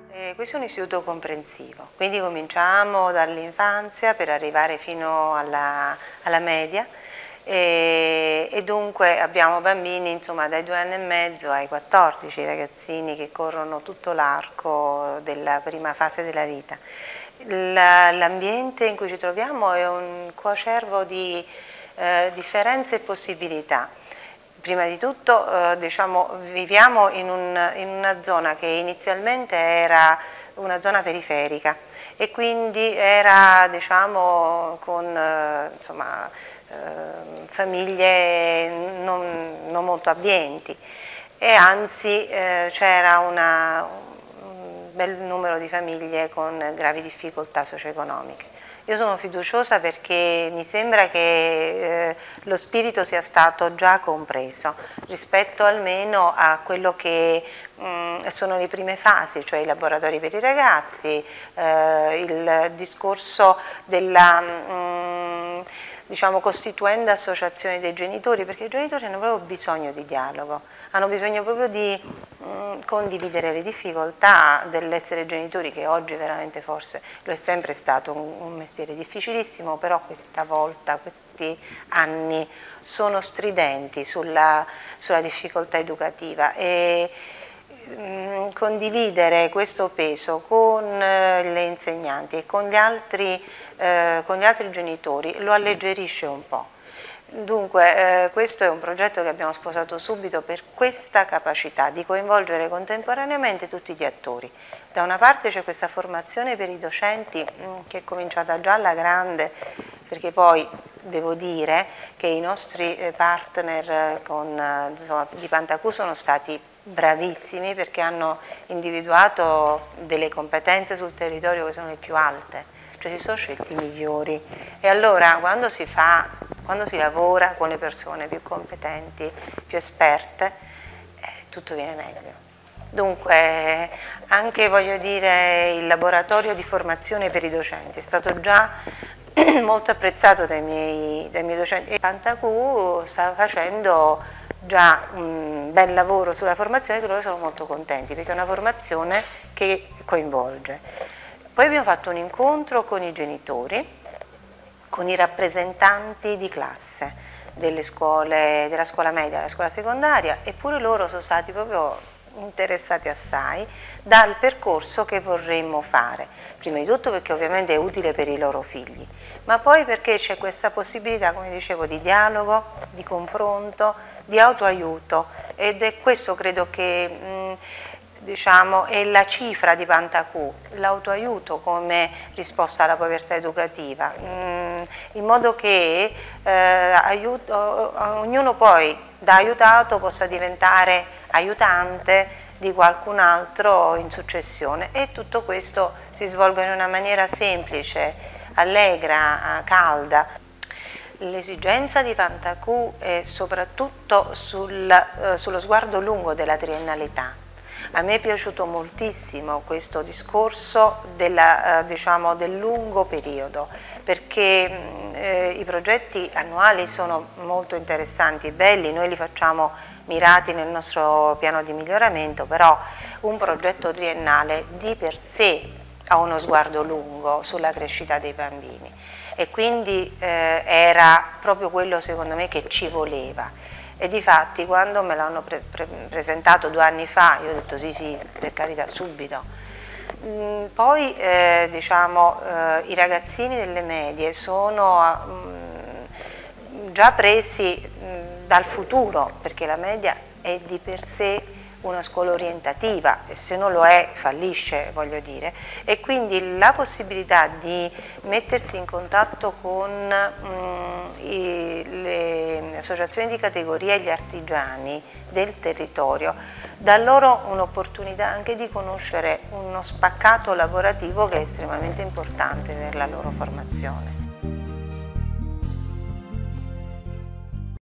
Questo è un istituto comprensivo, quindi cominciamo dall'infanzia per arrivare fino alla media e dunque abbiamo bambini insomma, dai 2 anni e mezzo ai 14 ragazzini che corrono tutto l'arco della prima fase della vita. L'ambiente in cui ci troviamo è un coacervo di differenze e possibilità. Prima di tutto diciamo, viviamo in una zona che inizialmente era una zona periferica e quindi era diciamo, con insomma, famiglie non molto abbienti e anzi c'era un bel numero di famiglie con gravi difficoltà socio-economiche. Io sono fiduciosa perché mi sembra che lo spirito sia stato già compreso rispetto almeno a quello che sono le prime fasi, cioè i laboratori per i ragazzi, il discorso della diciamo, costituenda associazione dei genitori, perché i genitori hanno proprio bisogno di dialogo, hanno bisogno proprio di condividere le difficoltà dell'essere genitori, che oggi veramente forse lo è sempre stato un mestiere difficilissimo, però questa volta, questi anni sono stridenti sulla difficoltà educativa e condividere questo peso con le insegnanti e con gli altri genitori lo alleggerisce un po'. Dunque questo è un progetto che abbiamo sposato subito per questa capacità di coinvolgere contemporaneamente tutti gli attori. Da una parte c'è questa formazione per i docenti che è cominciata già alla grande, perché poi devo dire che i nostri partner insomma, di Pantacù sono stati bravissimi perché hanno individuato delle competenze sul territorio che sono le più alte, cioè si sono scelti i migliori e allora quando si lavora con le persone più competenti, più esperte, tutto viene meglio. Dunque anche voglio dire il laboratorio di formazione per i docenti è stato già molto apprezzato dai miei docenti e Pantacù sta facendo già un bel lavoro sulla formazione che loro sono molto contenti perché è una formazione che coinvolge. Poi abbiamo fatto un incontro con i genitori, con i rappresentanti di classe delle scuole, della scuola media e della scuola secondaria, eppure loro sono stati proprio interessati assai dal percorso che vorremmo fare, prima di tutto perché ovviamente è utile per i loro figli, ma poi perché c'è questa possibilità, come dicevo, di dialogo, di confronto, di autoaiuto ed è questo credo che diciamo, è la cifra di Pantacù, l'autoaiuto come risposta alla povertà educativa, in modo che ognuno poi da aiutato possa diventare aiutante di qualcun altro in successione e tutto questo si svolge in una maniera semplice, allegra, calda. L'esigenza di Pantacù è soprattutto sullo sguardo lungo della triennalità. A me è piaciuto moltissimo questo discorso diciamo, del lungo periodo perché i progetti annuali sono molto interessanti e belli, noi li facciamo mirati nel nostro piano di miglioramento, però un progetto triennale di per sé ha uno sguardo lungo sulla crescita dei bambini e quindi era proprio quello secondo me che ci voleva. E difatti quando me l'hanno presentato 2 anni fa, io ho detto sì, per carità, subito. Poi diciamo, i ragazzini delle medie sono già presi dal futuro, perché la media è di per sé una scuola orientativa e se non lo è fallisce, voglio dire, e quindi la possibilità di mettersi in contatto con le associazioni di categoria e gli artigiani del territorio dà loro un'opportunità anche di conoscere uno spaccato lavorativo che è estremamente importante per la loro formazione.